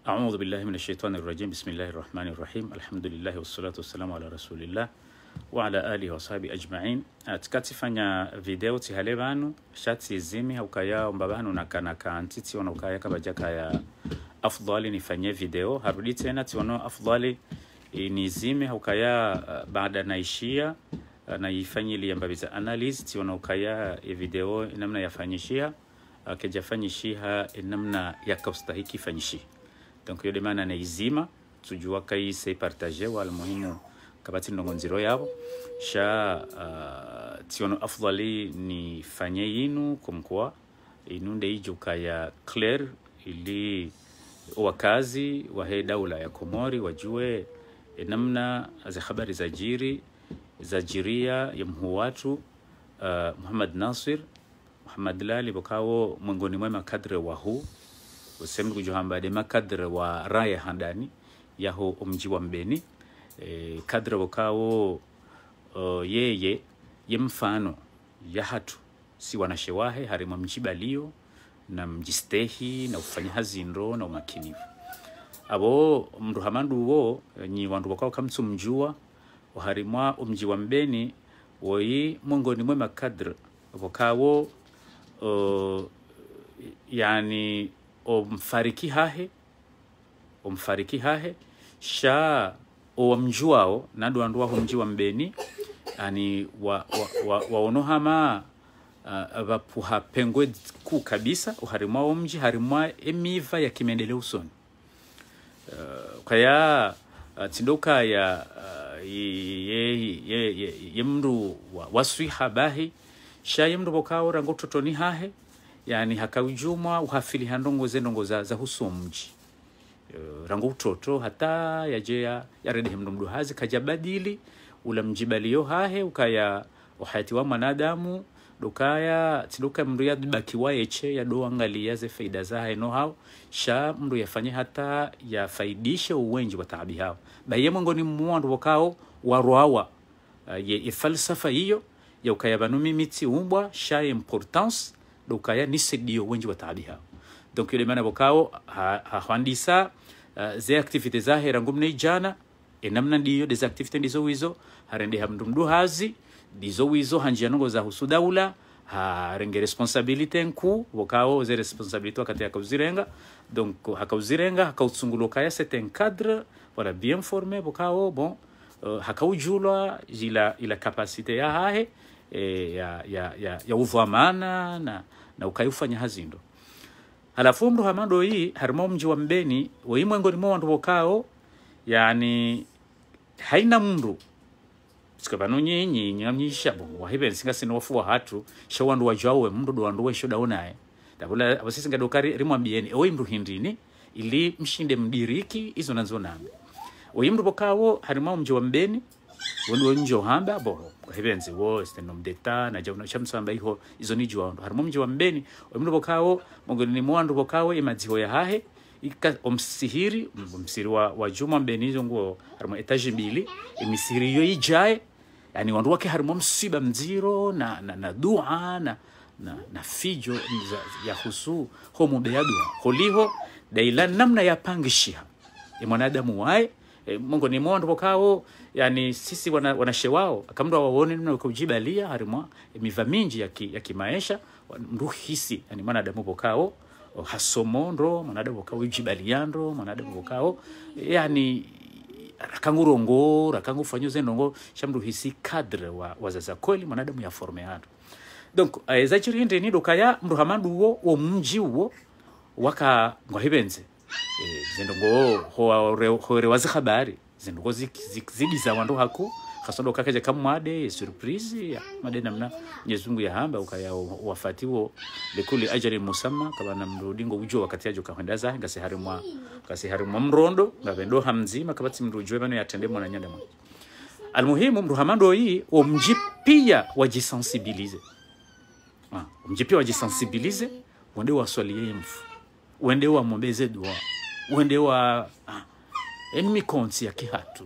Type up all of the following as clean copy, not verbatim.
أعوذ بالله من الشيطان الرجيم. بسم الله الرحمن الرحيم. الحمد لله والصلاة والسلام على رسول الله وعلى آله وصحبه أجمعين. Tukatifanya video tihale banu shati zimi ukaya mbabanu nakanaka antiti wana ukaya kabajaka ya afdali nifanye video harudi tena tiono afdali ni zimi ukaya baada naishia na ifanyili mbabiza analyze tiono ukaya video namna yafanyishia kejafanyishia namna yakastahiki fanyishia. Donc yo demana na izima tujua kai se partager wal muhimu kabati ndongonziro yabo sha tiono afdali ni fanye yinu kumkwa inunde ijuka ya clear ili wakazi wa hii daula ya Komori wajue namna za habari za jiria ya mhuwatu Muhammad Nasir Muhammad Lali bokao mwongoni mwema kadre wa huu usemi kujuhamba de makadre wa raya handani yaho umji wa Mbeni kadre bokao yeye mfano ya hatu si wanashewahe harima mjibalio na mjistehi na ufanya hazindro na umakinifu abo mruhamandu wo nyi wandu wakao kamtu mjua uharimwa umji wa Mbeni woi mwongoni mwema kadre bokao yani umfariki hahe sha omjuao nadu andu wa mji wa Mbeni ani waonohama abapuha pengwe ku kabisa uharimwa omji harimwa emiva ya kimendeleo usoni kaya tindoka ya yemru waswihabahi sha yemru bokao rango totoni hahe yani hakaujumwa uhafili handongo zendongo za husomji rango utoto hata yajea yarede mndu hazi kajabadili ula mjibalio hahe ukaya uhayati wa manadamu dokaya tidoka mndu ya bakiwa eche ya doangalia ze faida za haino hao sha mndu yafanye hata ya faidishe uwenji wa taabi hao baye mwongoni mwandu wakao warwawa ye falsafa hiyo ya ukaya banumi miti umbwa sha importance dokaya nisedio wenji wa taabi hao donc yule mana bokao handisa ze activités za herangumne jana enamna ndiyo des activités ndizo wizo harende hamdumdu hazi ndizo wizo hanjianongo za husudaula harenge responsabilité nku bokao ze responsabilité wakati yakauzirenga donc hakauzirenga hakautsunguluka ya c'est un cadre voilà bien formé bokao bon hakaujulwa ila capacité ya hahe ya uvamana na ukayufanya hazindo halafu mru hamando hii harimo mji wa Mbeni waimwengo ni mwandu bokao yani haina mndu sikabano nyinyi nyamnyisha bo wahibe singa sinofu wa hatu shawandu wajawe mndu do wandu wesho daonaye dabula abasisi ngadokari rimwa Mbeni oi mru hindini ili mshinde mdiriki izo nazo nambe waimru bokao harimo mji wa Mbeni wondo njo hamba bo hebenzi wo stenom deta na jauna chamsamba iho izo ni jwa harimo mji wa Mbeni omndo bokao mongoni ni mwandu bokao imadziho ya hahe ika omsihiri msiri wa Juma Mbeni izo ngo harimo etage mbili emisiri yo ijae yani wandu wake harimo msiba mziro na dua na fijo ya husu homo beadua holiho daila namna ya pangishia mwanadamu wae Mungu ni mwandu bokao yani sisi wanashewao akamdu waone nuna kujibalia harimwa miva mingi ya kimaisha nduhisi yani mwanadamu bokao hasomondo mwanadamu bokao ujibaliandro mwanadamu bokao yani rakangurongo rakangufanyoze ndongo shamdu hisi cadre wa zaza kweli mwanadamu ya forme hado donc ezachiri ndi ni dokaya mruhamandu wo mji wo waka ngwahibenze zendongo hore wazi habari zendongo zidiza wandu hako kasondo kakeje kamwade surprise ya made namna nyezungu ya hamba ukaya wafatiwo lekuli ajari musamma kabana mrudingo ujo wakati ajo kahenda za ngase harimwa mrondo ngabendo hamzima kabati mrujwe bano yatende mwana nyanda mwana almuhimu mruhamando hii omjipia wajisensibilize omjipia wajisensibilize wende waswalie mfu wende wa mombeze dua wende wa enemy konti ya kihatu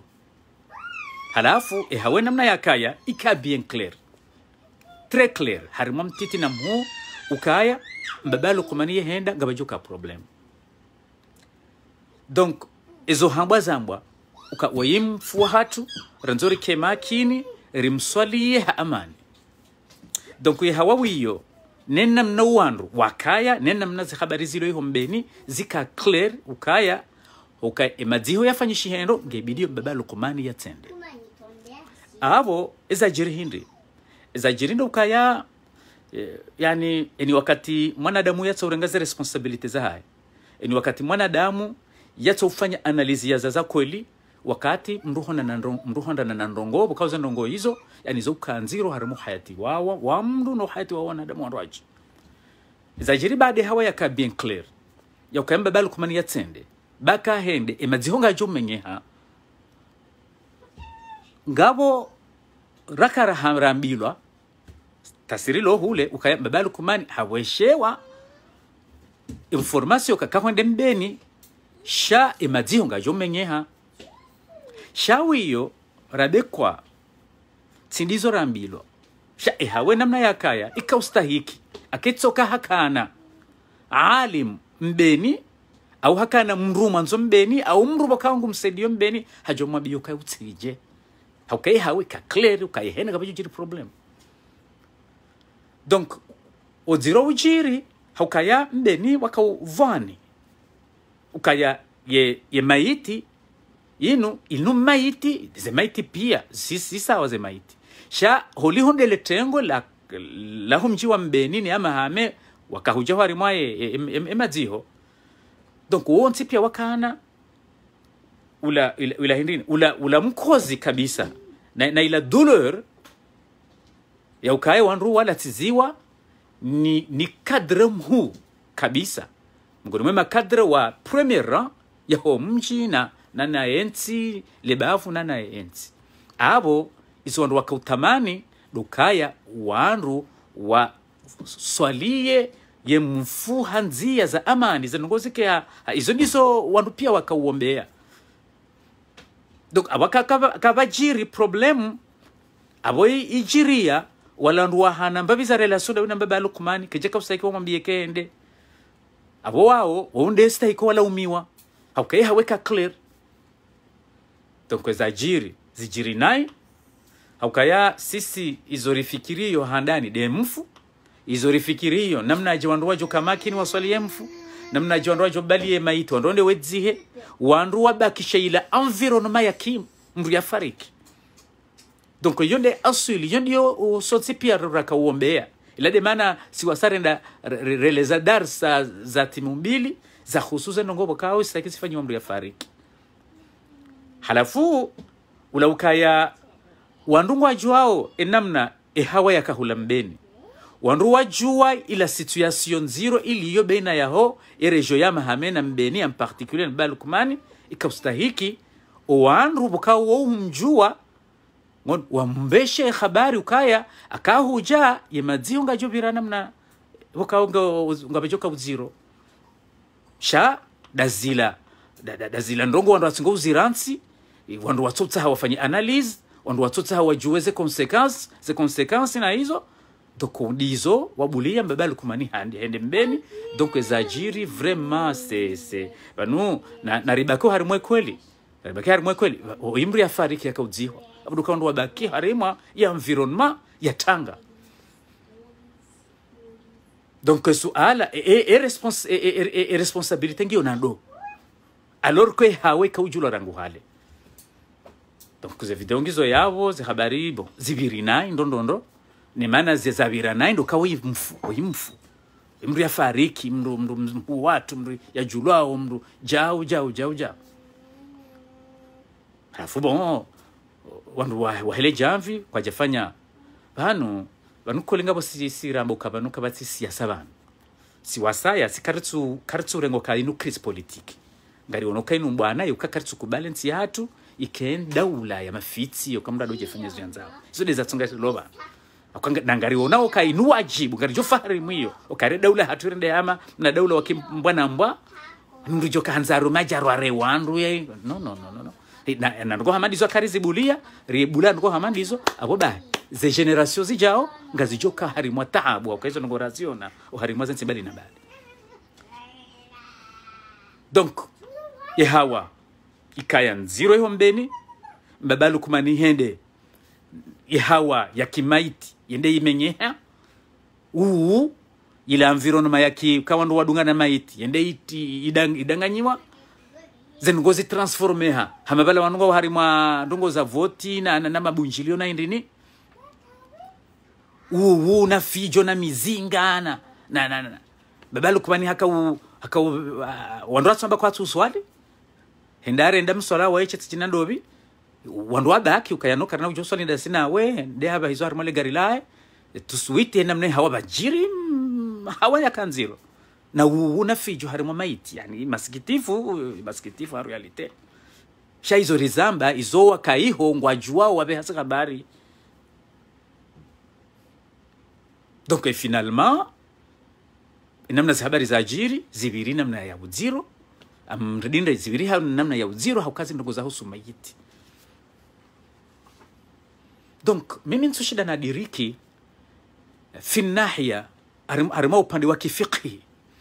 halafu hawe namna ya kaya ika bien clair très clair harima mtiti na mu ukaya mbabalo kumanie henda ngabajuka problem donc ezo hambwa zambwa uka wayimfu hatu ranzori kemakini rimswalie ha amani. Donc ye hawawiyo nena mna wandu wakaya nena mna habari zilo iho Mbeni zika clear ukaya emadziho yafanyishi hendo ngebidio baba Lukumani yatende abo ezajiri ukaya yani eni wakati mwanadamu yatsa urengaze responsibility za haya eni wakati mwanadamu yatsa ufanya analizi ya zaza kweli wakati mruhonda na ndongo bukaza ndongo hizo yani zo kanziro harimu hayati wa mndu no hayati wa wanadamu wandaji ezajiri baade hawa yaka bien clear yakamba baba Lukumani yatende baka hende emadzihonga jumenyeha ngabo rakara hamrambilwa tasirilo hule ukaya baba Lukumani haweshewa information kakakwende Mbeni sha emadzihonga jumenyeha shawiyo rabekwa tsindizo rambilwa sha ehawe namna yakaya ikaustahiki aketsoka hakana alim Mbeni au hakana mruma nzo Mbeni au mrubo kaungu msedio Mbeni hajomwa biyo kai utsije haukai hawe ka clear ukai hena kabajo jiri problem. Donc oziro ujiri haukaya Mbeni wakavani ukaya ye maiti inu maiti ze maiti pia si sawa ze maiti sha holi honde le tengo la humji wa Mbeni ni ama hame wakahuja wari mwae emadziho. Donc wonsi pia wakana ula hindini ula mkozi kabisa na ila douleur ya ukae wanru wala tiziwa ni kadre mhu kabisa mgoni mwema kadre wa premier rang ya ho mji na enti lebafu na enti abo iso wanru wakautamani dukaya wanru wa swalie ye mfuha nzia za amani za nongozike izo ndizo wandu pia wakauombea. Donc abakabajiri problem aboyi ijiria walandu wahana mbabi za relation na baba Lukumani kejeka usaiki wamwambie kende abo wao waunde staiko wala umiwa haukai haweka clear. Donc ezajiri zijiri nai haukaya sisi izorifikirio handani de mfu izorifikirio namna ajiwandu wajo kamakini waswalie mfu namna ajiwandu wajo balie maito ndonde wedzihe wandu wabakisha ila environnement yakim mru ya fariki. Donc yonde asuli yondio sotsi pia raka uombea ila de maana siwasarenda releza darsa za timu mbili za hususan ngobo kao sitaki sifanywe mru ya fariki. Halafu ulaukaya wandu wajuao enamna ehawa yakahula Mbeni wandu wajua ila situation zero iliyo baina yaho erejo ya mahamena Mbeni en particulier baba Lukumani ikastahiki wandu bukao humjua wambeshe habari ukaya akahuja yemadziunga jobira namna bukao ngabejoka uziro sha dazila ndongo wandu watsingo uziransi wandu watsotsa hawafanya analyse wandu watsotsa hawajueze consequences na hizo donc dizo wabulia baba Lukumani hende Mbeni. Donc ezajiri vraiment c'est banu na ribako harimwe kweli imri ya fariki yakaudziwa abuduka wandu wabaki harimwa ya environnement ya Tanga. Donc suala responsabilité ngiyo nando alors que hawe kaujula rangu hale. Donc ze video ngizo yavo ze habari bon zibirina ndondondo ni maana zezabira ndo kawi mfu mru ya fariki mru watu mru ya julao mru jao. Halafu bon wandu wahele jamvi kwa jafanya banu kolingabo si rambo kabanu kabati siasa banu si wasaya si karitsu rengo kalinu crise politique ngari onoka inu bwana yuka karitsu ku balance yatu iken daula ya mafiti yokamra doje fanya zyanzao izo deza tsunga loba akanga nangari onao kainu wajibu ngari jofari mwiyo okare daula haturende ama na daula wakimbwana mbwa ndujo kanzaru majaro are wandu ye no na ngo hamadizo karizibulia ribula ngo hamadizo abo ba ze generation zijao ngazijoka harimwa taabu okaizo ngo raziona harimwa zense bali na bali. Donc ye hawa ikaya nziro yo Mbeni mbabalu kumani hende ye hawa ya kimaiti yende imenyeha ile environment yaki kawandu wadunga na maiti yende idanganyiwa zengozi transformeha hamabala wanungo harimwa ndongo za voti na mabunjilio na indini na fijo na mizinga na babalu kumani haka wandu samba kwa tuswali hendare ndamsola waeche tinandobi wandu wabaki ukayanoka na ujosoni ndasina we nde haba hizo harmale gari lae tusuite namne hawa bajiri hawa ya kanziro na unafijo harimo maiti yani masikitifu realite sha hizo rizamba izo wakaiho ngwajua wabe hasa habari. Donc finalement namna za habari za ajiri zibiri namna ya uziro amredinda zibiri namna ya uziro haukazi ndogo za husu maiti. Donc mimi nsushida na diriki fi nahia arima upande wa kifiqhi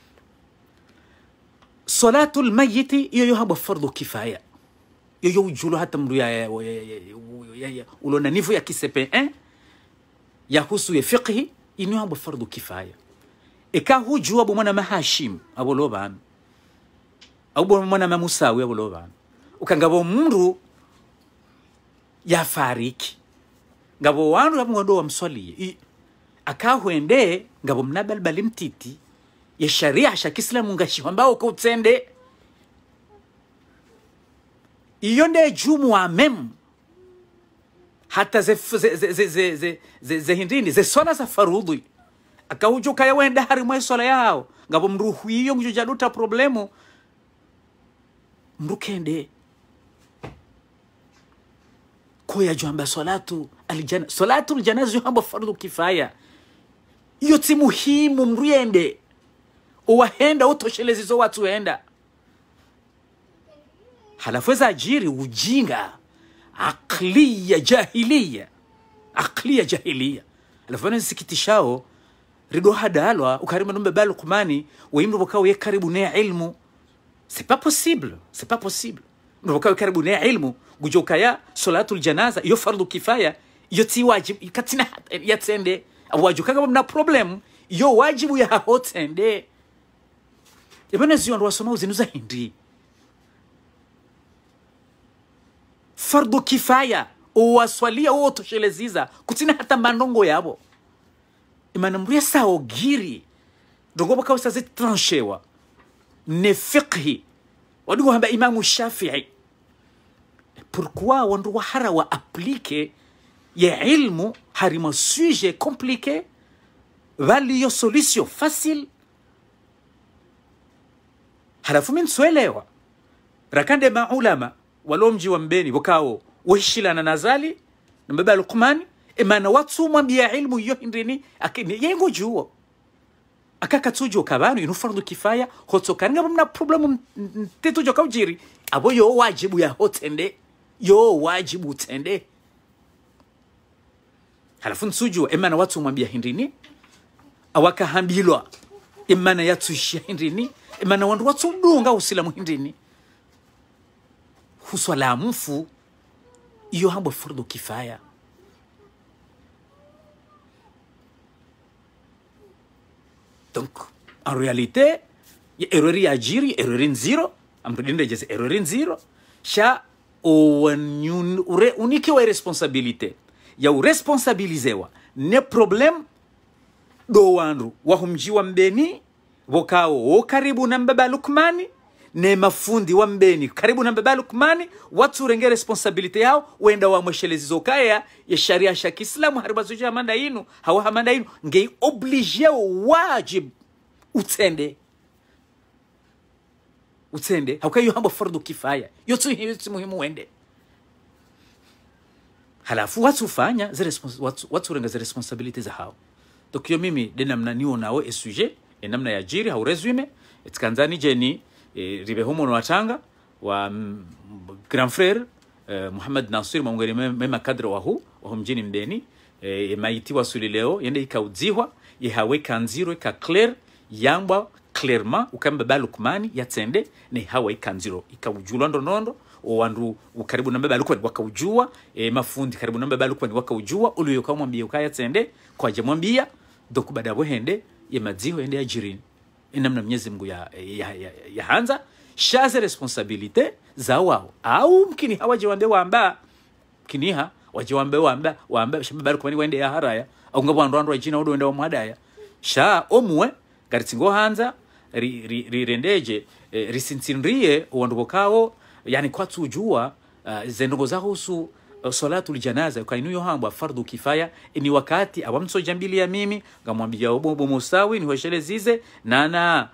salatul mayiti iyo habo fardu kifaya iyo ujulo hata mru ya ulona nivu ya kisepe ya husu ya fiqhi inu habo fardu kifaya eka hujua abo mwana mahashim abo loban abo mwana mamusawi abo loban ukangabo mru ya fariki ngabo wanu ngabo wa mswali akahwende ngabo mnabalbali mtiti ya sharia sha Kiislamu ngashi ambao ko utsende iyo nde jumu wa mem hata ze hindini ze swala za farudhi akahujuka ya wenda hari mwe swala yao ngabo mruhu iyo ngujaduta problemu mrukende koya jamba salatu aljanaza hamba fardu kifaya iyo ti muhimu mriende uwahenda utoshelezi zo watu wenda halafu za ajiri ujinga aqliya jahiliya halafu nsikitishao rido hadalwa ukarima numbe balu kumani waimru bokao ye karibu na ilmu c'est pas possible ndo bokao karibu na ilmu gujoka ya salatul janaza iyo fardu kifaya iyo ti wajib katina yatsende awajuka kama mna problem iyo wajibu ya hotende yabana ziyo ndo wasoma uzinuza hindi fardu kifaya uwaswalia utosheleza kutina hata manongo yabo imana mbuya sao giri ndongo baka usaze tranchewa ne fiqhi wadigo hamba imamu Shafi'i pourquoi wandu wahara wa appliquer ya ilmu harima sujet compliqué vali yo solution facile halafu min swelewa rakande maulama walomji wa Mbeni bokao wahishilana na Azali na mbeba Luqmani imana watu mwambia ilmu yo hindini akini yengo juo akakatujo kabanu inu fardu kifaya hotokanga mna problem tetujo kaujiri abo yo wajibu ya hotende yo wajibu utende halafu nsujo imana watu mwambia hindini awakahambilwa imana yatuishia hindini imana wandu watu dunga usilamu hindini huswala mfu iyo hambo fardu kifaya. Donc en réalité ya erreur ya jiri erreur nziro amrudinde jese erreur nziro sha unike wa responsabilité ya uresponsabilizewa ne problem do wandu wahumji wa Mbeni bokao karibu na mbaba Lukmani ne mafundi wa Mbeni karibu na mbaba Lukmani watu renge responsabilité yao wenda wa mweshelezi zokaya ya sharia sha Kiislamu haribazuja amanda inu hawa amanda inu ngei oblige wajib utende haukayo hamba fardu kifaya yotu hiyo muhimu wende halafu watu fanya watu renga responsabilité za hao. Donc yo mimi de namna niwo nawe sujet namna ya jiri hau resume etikanzani jeni ribe homo no watanga wa grand frère Muhammad Nasir mwangeri mema kadra wa mjini Mbeni maiti wa suli leo yende ikaudzihwa yehawe kanziro ka clear yamba clairement ukamba balukmani yatsende ne hawa ikanziro ikawujulwa ndonondo owandu karibu na balukmani wakaujua mafundi karibu na balukmani wakaujua uliyo kamwambia ukaya tsende kwa jamwambia doku badabo hende yemadziho hende ajirini inamna Mwenyezi Mungu ya hanza shaze responsabilité za wao au mkini hawaje wamba kiniha waje wamba shababa kumani wende ya haraya au ngabo ndo jina odo wende wa mwadaya sha omwe garitsingo hanza rirendeje risinsinrie wandobokao yani kwatujua zendongo za husu salatu aljanaza kainuyo hamba fardu kifaya ni wakati abamso jambili ya mimi ngamwambia obo musawi ni hosheleze nana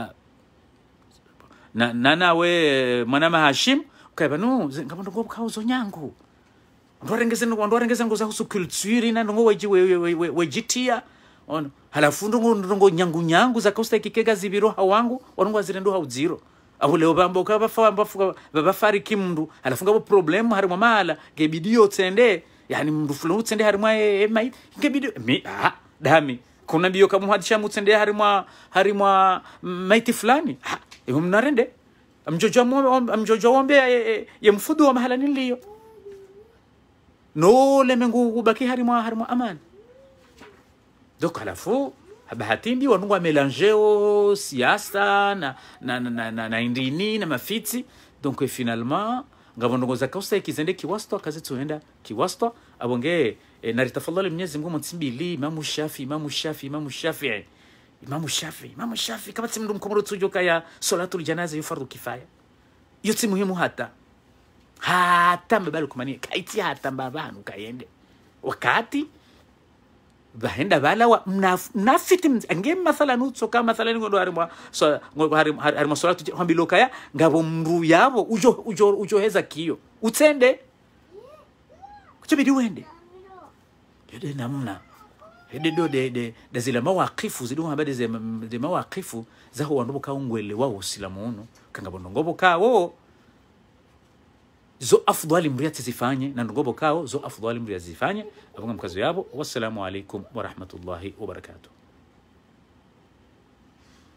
we mwanama Hashim kaiba no ngabondongo bukauzo nyangu ndorengeze ngo za husu culture na ndongo wejitia ono halafu ndongo nyangu za kosta kikega zibiro hawangu wanongo azirendo hauziro aho leo bambo bafari kimndu halafu ngabo problem hari mala gebidio tsende yani mndu fulani tsende hari mai gebidio dami kuna biyo kama hadisha mutsende hari maiti fulani eho mnarende amjojo ombe ye mfudu wa mahala niliyo no lemengu kubaki hari amani donc halafu habahatindi wanungu mélanger siasa na indini na mafiti donc finalement ngabondongo za kausta ikizende kiwasto akazetsoenda kiwasto abonge naritafadhali Mwenyezi Mungu mtsimbili Imam Shafi kama tsimndu mkomoro tsujoka ya salatu aljanaza yufardu kifaya yote muhimu hata mbabalo kumani kaiti hata mbabanu kaende wakati bahenda bala wa nafiti nge mathala nutso kama mathala ngondo harimo salatu hambiloka ya ngabo mru yabo ujo heza kiyo utsende kuchibidi wende yede namna yede do de zile mawaqifu zidu habade de mawaqifu zaho wandoboka ungwele wa usilamu uno kangabo ndongoboka wo zo afdali mriyati zifanye na ndongobo kao zo afdali mriyati zifanye abunga mkazo yabo. Wassalamu alaikum wa rahmatullahi wa barakatuh.